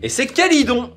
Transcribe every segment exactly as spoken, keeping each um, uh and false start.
c'est Calydon.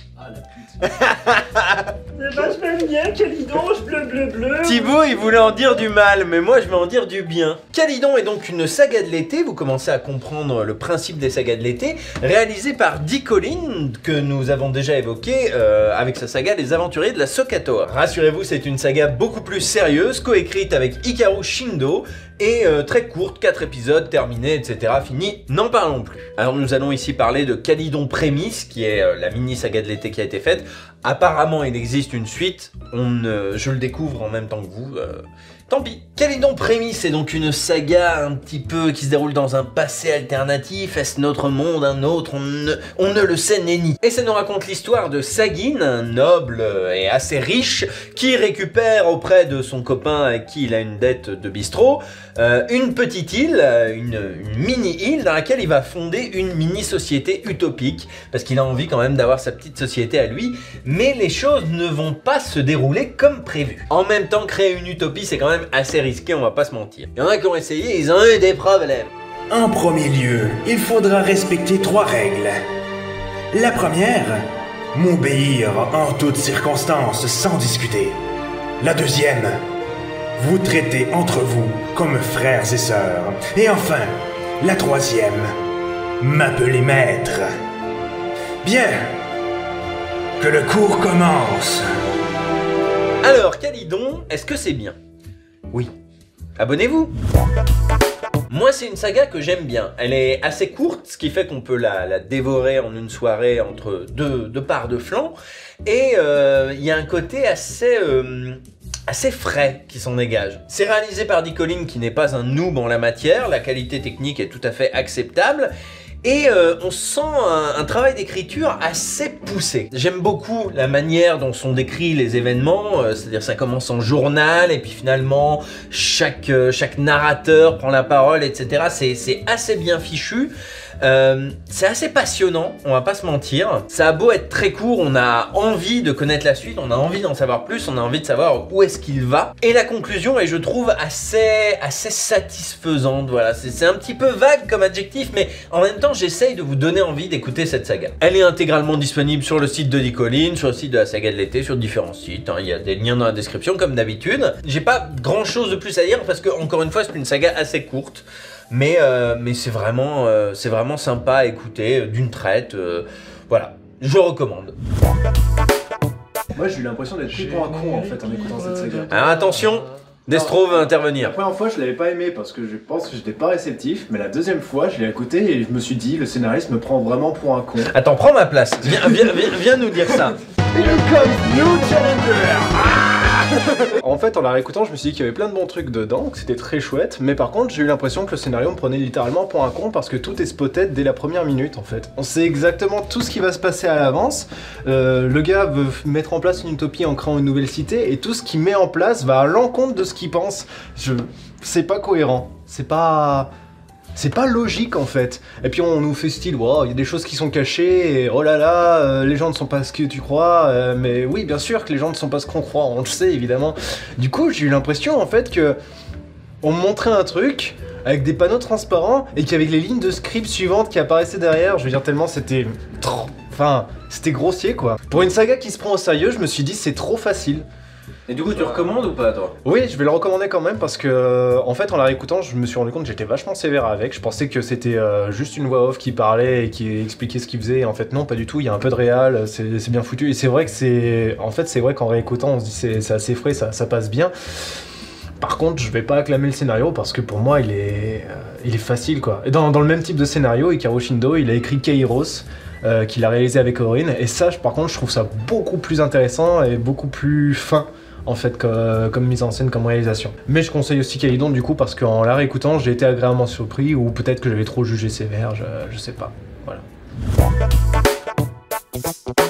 C'est vachement bien, Calydon, bleu bleu bleu. Thibaut, il voulait en dire du mal, mais moi je vais en dire du bien. Calydon est donc une saga de l'été, vous commencez à comprendre le principe des sagas de l'été, réalisée par Dick Collin, que nous avons déjà évoqué euh, avec sa saga Les Aventuriers de la SOKATOA. Rassurez-vous, c'est une saga beaucoup plus sérieuse, coécrite avec Hikaru Shindo, et euh, très courte, quatre épisodes, terminés, et cetera. Fini, n'en parlons plus. Alors nous allons ici parler de Calydon Prémisse, qui est euh, la mini-saga de l'été qui a été faite. Apparemment, il existe une suite, on, euh, je le découvre en même temps que vous, euh, tant pis. Calydon Prémisse est donc une saga un petit peu qui se déroule dans un passé alternatif. Est-ce notre monde, un autre? On ne, on ne le sait nenni. Et ça nous raconte l'histoire de Sagin, un noble et assez riche, qui récupère auprès de son copain avec qui il a une dette de bistrot, euh, une petite île, une, une mini-île dans laquelle il va fonder une mini-société utopique, parce qu'il a envie quand même d'avoir sa petite société à lui, mais les choses ne vont pas se dérouler comme prévu. En même temps, créer une utopie, c'est quand même assez risqué, on va pas se mentir. Il y en a qui ont essayé, ils ont eu des problèmes. En premier lieu, il faudra respecter trois règles. La première, m'obéir en toutes circonstances sans discuter. La deuxième, vous traiter entre vous comme frères et sœurs. Et enfin, la troisième, m'appeler maître. Bien, que le cours commence. Alors, Calydon, est-ce que c'est bien? Oui. Abonnez-vous. Moi, c'est une saga que j'aime bien. Elle est assez courte, ce qui fait qu'on peut la, la dévorer en une soirée entre deux, deux parts de flanc. Et il euh, y a un côté assez... Euh, assez frais qui s'en dégage. C'est réalisé par Dick Collin qui n'est pas un noob en la matière, la qualité technique est tout à fait acceptable. Et euh, on sent un, un travail d'écriture assez poussé. J'aime beaucoup la manière dont sont décrits les événements, euh, c'est-à-dire ça commence en journal et puis finalement chaque, euh, chaque narrateur prend la parole, et cetera. C'est assez bien fichu. Euh, c'est assez passionnant, on va pas se mentir. Ça a beau être très court, on a envie de connaître la suite, on a envie d'en savoir plus, on a envie de savoir où est-ce qu'il va. Et la conclusion est, je trouve, assez, assez satisfaisante. Voilà, c'est un petit peu vague comme adjectif, mais en même temps, j'essaye de vous donner envie d'écouter cette saga. Elle est intégralement disponible sur le site de Dick Collin, sur le site de la saga de l'été, sur différents sites. Hein. Il y a des liens dans la description, comme d'habitude. J'ai pas grand chose de plus à dire parce que, encore une fois, c'est une saga assez courte. Mais, euh, mais c'est vraiment, euh, c'est vraiment sympa à écouter, euh, d'une traite, euh, voilà, je recommande. Moi j'ai eu l'impression d'être pris pour un con en fait en écoutant cette saga. Alors attention, Destro va intervenir. La première fois je l'avais pas aimé parce que je pense que j'étais pas réceptif, mais la deuxième fois je l'ai écouté et je me suis dit le scénariste me prend vraiment pour un con. Attends, prends ma place, viens, viens, viens, viens nous dire ça. Here comes new challenger. En fait, en la réécoutant, je me suis dit qu'il y avait plein de bons trucs dedans, que c'était très chouette, mais par contre, j'ai eu l'impression que le scénario me prenait littéralement pour un con parce que tout est spotted dès la première minute en fait. On sait exactement tout ce qui va se passer à l'avance. Euh, le gars veut mettre en place une utopie en créant une nouvelle cité et tout ce qu'il met en place va à l'encontre de ce qu'il pense. Je... C'est pas cohérent. C'est pas... C'est pas logique en fait. Et puis on nous fait style, wow, il y a des choses qui sont cachées, et oh là là, euh, les gens ne sont pas ce que tu crois, euh, mais oui, bien sûr que les gens ne sont pas ce qu'on croit, on le sait évidemment. Du coup, j'ai eu l'impression en fait que on me montrait un truc avec des panneaux transparents et qu'avec les lignes de script suivantes qui apparaissaient derrière, je veux dire tellement c'était trop... Enfin, c'était grossier quoi. Pour une saga qui se prend au sérieux, je me suis dit c'est trop facile. Et du coup, tu recommandes ou pas, toi? Oui, je vais le recommander quand même parce que, en fait, en la réécoutant, je me suis rendu compte que j'étais vachement sévère avec. Je pensais que c'était euh, juste une voix off qui parlait et qui expliquait ce qu'il faisait. Et en fait, non, pas du tout. Il y a un peu de réal, c'est bien foutu. Et c'est vrai que c'est, en fait, c'est vrai qu'en réécoutant, on se dit c'est assez frais, ça, ça passe bien. Par contre, je vais pas acclamer le scénario parce que pour moi, il est, euh, il est facile, quoi. Et dans, dans le même type de scénario, Hikaru Shindo, il a écrit Kairos. Euh, qu'il a réalisé avec Orin, et ça, par contre, je trouve ça beaucoup plus intéressant et beaucoup plus fin en fait comme, comme mise en scène, comme réalisation. Mais je conseille aussi Calydon du coup parce qu'en la réécoutant, j'ai été agréablement surpris, ou peut-être que j'avais trop jugé sévère, je, je sais pas. Voilà.